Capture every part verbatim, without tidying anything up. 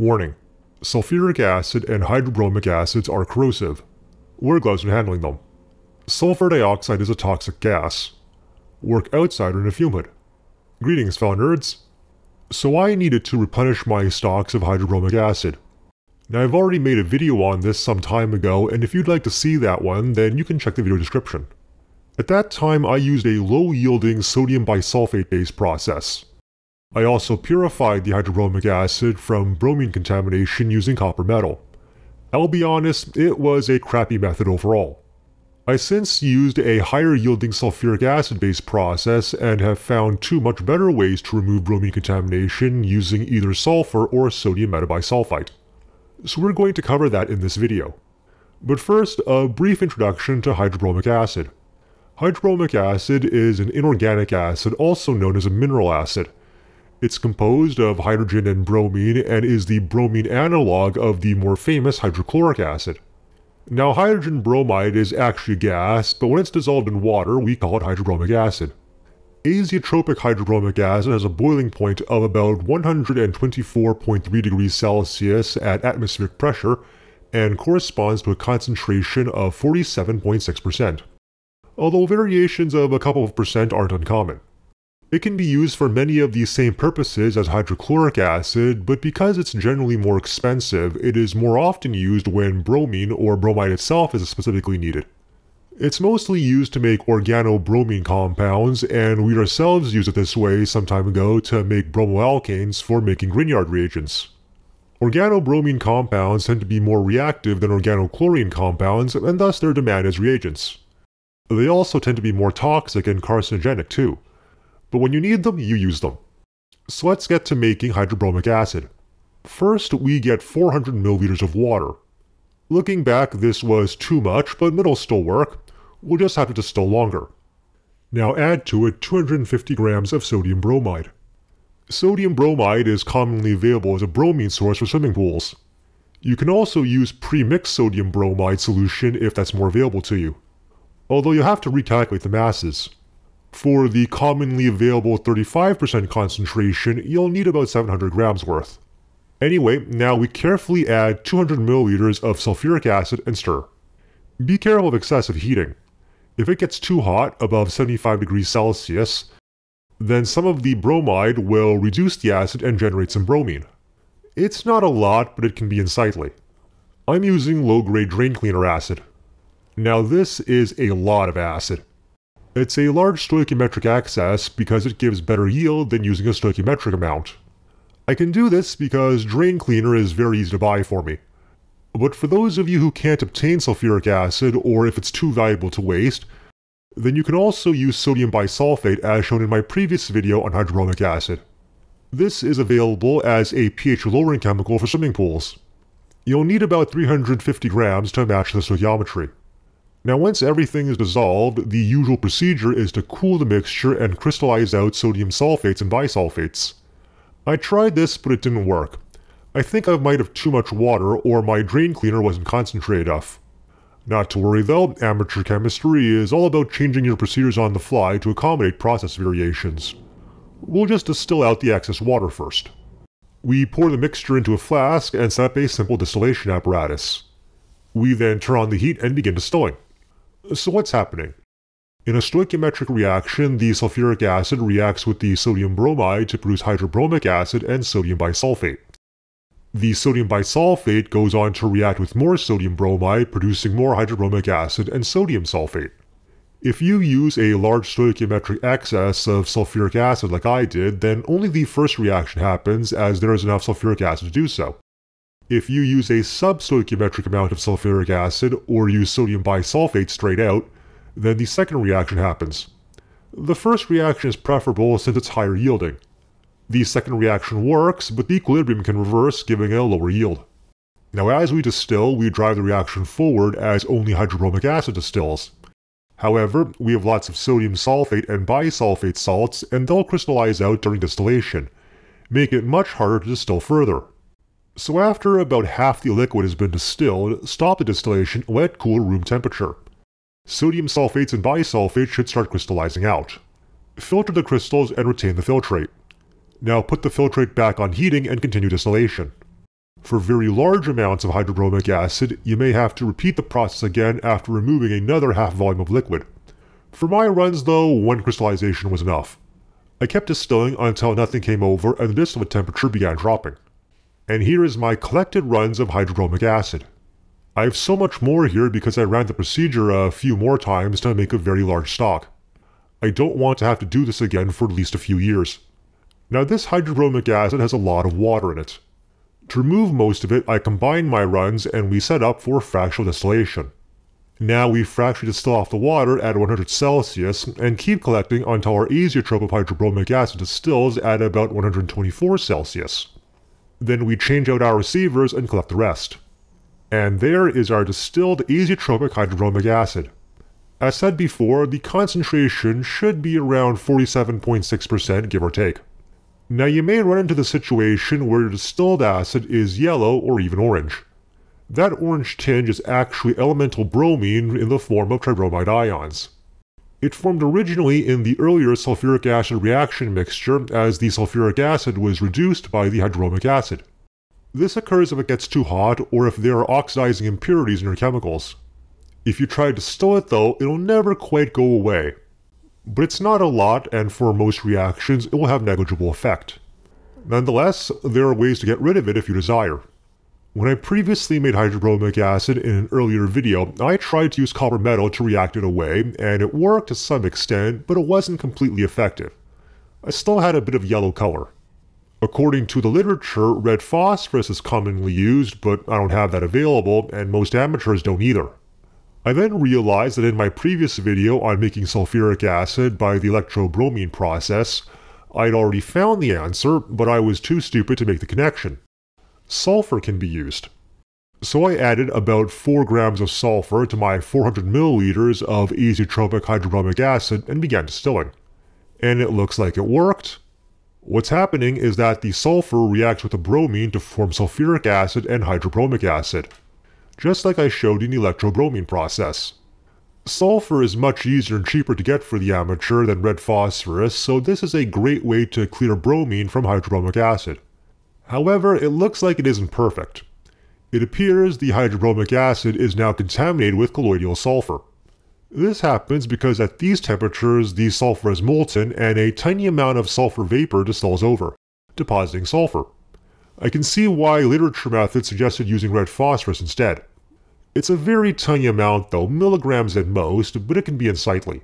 Warning: sulfuric acid and hydrobromic acids are corrosive. Wear gloves when handling them. Sulfur dioxide is a toxic gas. Work outside or in a fume hood. Greetings, fellow nerds. So I needed to replenish my stocks of hydrobromic acid. Now I've already made a video on this some time ago, and if you'd like to see that one, then you can check the video description. At that time I used a low-yielding sodium bisulfate based process. I also purified the hydrobromic acid from bromine contamination using copper metal. I'll be honest, it was a crappy method overall. I since used a higher yielding sulfuric acid based process and have found two much better ways to remove bromine contamination using either sulfur or sodium metabisulfite. So we're going to cover that in this video. But first, a brief introduction to hydrobromic acid. Hydrobromic acid is an inorganic acid also known as a mineral acid. It's composed of hydrogen and bromine and is the bromine analogue of the more famous hydrochloric acid. Now hydrogen bromide is actually a gas, but when it's dissolved in water we call it hydrobromic acid. Azeotropic hydrobromic acid has a boiling point of about one hundred twenty-four point three degrees Celsius at atmospheric pressure and corresponds to a concentration of forty-seven point six percent. Although variations of a couple of percent aren't uncommon. It can be used for many of the same purposes as hydrochloric acid, but because it's generally more expensive, it is more often used when bromine or bromide itself is specifically needed. It's mostly used to make organobromine compounds, and we ourselves used it this way some time ago to make bromoalkanes for making grignard reagents. Organobromine compounds tend to be more reactive than organochlorine compounds, and thus their demand as reagents. They also tend to be more toxic and carcinogenic too. But when you need them, you use them. So let's get to making hydrobromic acid. First, we get four hundred milliliters of water. Looking back, this was too much, but it'll still work. We'll just have to distill longer. Now add to it two hundred fifty grams of sodium bromide. Sodium bromide is commonly available as a bromine source for swimming pools. You can also use pre-mixed sodium bromide solution if that's more available to you. Although you'll have to recalculate the masses. For the commonly available thirty-five percent concentration, you'll need about seven hundred grams worth. Anyway, now we carefully add two hundred milliliters of sulfuric acid and stir. Be careful of excessive heating. If it gets too hot, above seventy-five degrees Celsius, then some of the bromide will reduce the acid and generate some bromine. It's not a lot, but it can be unsightly. I'm using low-grade drain cleaner acid. Now this is a lot of acid. It's a large stoichiometric excess because it gives better yield than using a stoichiometric amount. I can do this because drain cleaner is very easy to buy for me. But for those of you who can't obtain sulfuric acid, or if it's too valuable to waste, then you can also use sodium bisulfate as shown in my previous video on hydrobromic acid. This is available as a pH-lowering chemical for swimming pools. You'll need about three hundred fifty grams to match the stoichiometry. Now once everything is dissolved, the usual procedure is to cool the mixture and crystallize out sodium sulfates and bisulfates. I tried this, but it didn't work. I think I might have too much water or my drain cleaner wasn't concentrated enough. Not to worry though, amateur chemistry is all about changing your procedures on the fly to accommodate process variations. We'll just distill out the excess water first. We pour the mixture into a flask and set up a simple distillation apparatus. We then turn on the heat and begin distilling. So what's happening? In a stoichiometric reaction, the sulfuric acid reacts with the sodium bromide to produce hydrobromic acid and sodium bisulfate. The sodium bisulfate goes on to react with more sodium bromide, producing more hydrobromic acid and sodium sulfate. If you use a large stoichiometric excess of sulfuric acid like I did, then only the first reaction happens as there is enough sulfuric acid to do so. If you use a sub-stoichiometric amount of sulfuric acid or use sodium bisulfate straight out, then the second reaction happens. The first reaction is preferable since it's higher yielding. The second reaction works, but the equilibrium can reverse, giving a lower yield. Now as we distill, we drive the reaction forward as only hydrobromic acid distills. However, we have lots of sodium sulfate and bisulfate salts, and they'll crystallize out during distillation, making it much harder to distill further. So after about half the liquid has been distilled, stop the distillation and let it cool to room temperature. Sodium sulfates and bisulfates should start crystallizing out. Filter the crystals and retain the filtrate. Now put the filtrate back on heating and continue distillation. For very large amounts of hydrobromic acid, you may have to repeat the process again after removing another half volume of liquid. For my runs though, one crystallization was enough. I kept distilling until nothing came over and the distillate temperature began dropping. And here is my collected runs of hydrobromic acid. I have so much more here because I ran the procedure a few more times to make a very large stock. I don't want to have to do this again for at least a few years. Now this hydrobromic acid has a lot of water in it. To remove most of it, I combined my runs and we set up for fractional distillation. Now we fractionally distill off the water at one hundred Celsius and keep collecting until our azeotrope of hydrobromic acid distills at about one hundred twenty-four Celsius. Then we change out our receivers and collect the rest. And there is our distilled azeotropic hydrobromic acid. As said before, the concentration should be around forty-seven point six percent give or take. Now you may run into the situation where your distilled acid is yellow or even orange. That orange tinge is actually elemental bromine in the form of tribromide ions. It formed originally in the earlier sulfuric acid reaction mixture as the sulfuric acid was reduced by the hydrobromic acid. This occurs if it gets too hot or if there are oxidizing impurities in your chemicals. If you try to distill it though, it'll never quite go away. But it's not a lot, and for most reactions it will have negligible effect. Nonetheless, there are ways to get rid of it if you desire. When I previously made hydrobromic acid in an earlier video, I tried to use copper metal to react it away, and it worked to some extent, but it wasn't completely effective. I still had a bit of yellow color. According to the literature, red phosphorus is commonly used, but I don't have that available, and most amateurs don't either. I then realized that in my previous video on making sulfuric acid by the electrobromine process, I'd already found the answer, but I was too stupid to make the connection. Sulfur can be used. So I added about four grams of sulfur to my four hundred milliliters of azeotropic hydrobromic acid and began distilling. And it looks like it worked. What's happening is that the sulfur reacts with the bromine to form sulfuric acid and hydrobromic acid, just like I showed in the electrobromine process. Sulfur is much easier and cheaper to get for the amateur than red phosphorus, so this is a great way to clear bromine from hydrobromic acid. However, it looks like it isn't perfect. It appears the hydrobromic acid is now contaminated with colloidal sulfur. This happens because at these temperatures the sulfur is molten and a tiny amount of sulfur vapor distills over, depositing sulfur. I can see why literature methods suggested using red phosphorus instead. It's a very tiny amount though, milligrams at most, but it can be unsightly.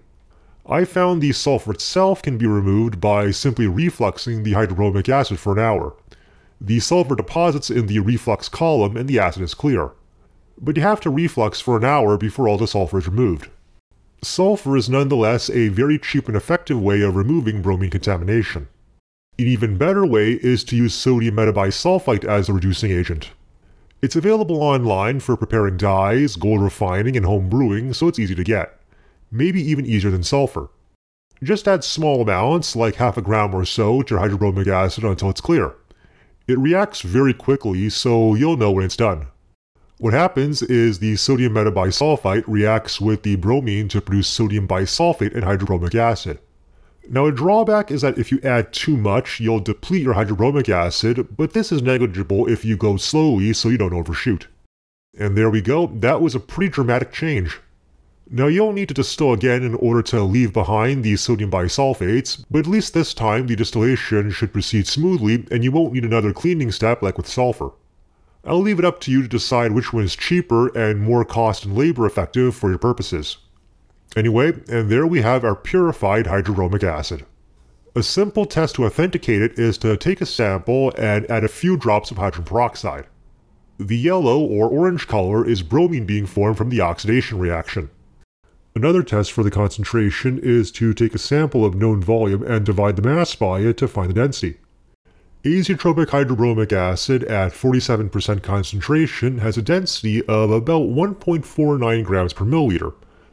I found the sulfur itself can be removed by simply refluxing the hydrobromic acid for an hour. The sulfur deposits in the reflux column and the acid is clear. But you have to reflux for an hour before all the sulfur is removed. Sulfur is nonetheless a very cheap and effective way of removing bromine contamination. An even better way is to use sodium metabisulfite as a reducing agent. It's available online for preparing dyes, gold refining, and home brewing, so it's easy to get. Maybe even easier than sulfur. Just add small amounts, like half a gram or so, to your hydrobromic acid until it's clear. It reacts very quickly, so you'll know when it's done. What happens is the sodium metabisulfite reacts with the bromine to produce sodium bisulfate and hydrobromic acid. Now a drawback is that if you add too much, you'll deplete your hydrobromic acid, but this is negligible if you go slowly so you don't overshoot. And there we go, that was a pretty dramatic change. Now you'll need to distill again in order to leave behind the sodium bisulfates, but at least this time the distillation should proceed smoothly and you won't need another cleaning step like with sulfur. I'll leave it up to you to decide which one is cheaper and more cost and labor effective for your purposes. Anyway, and there we have our purified hydrobromic acid. A simple test to authenticate it is to take a sample and add a few drops of hydrogen peroxide. The yellow or orange color is bromine being formed from the oxidation reaction. Another test for the concentration is to take a sample of known volume and divide the mass by it to find the density. Azeotropic hydrobromic acid at forty-seven percent concentration has a density of about one point four nine grams per milliliter,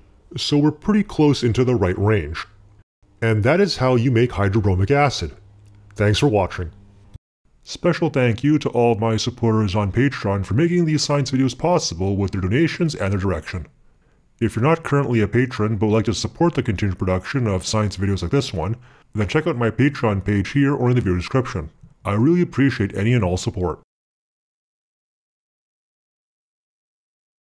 so we're pretty close into the right range. And that is how you make hydrobromic acid. Thanks for watching. Special thank you to all of my supporters on Patreon for making these science videos possible with their donations and their direction. If you're not currently a patron but would like to support the continued production of science videos like this one, then check out my Patreon page here or in the video description. I really appreciate any and all support.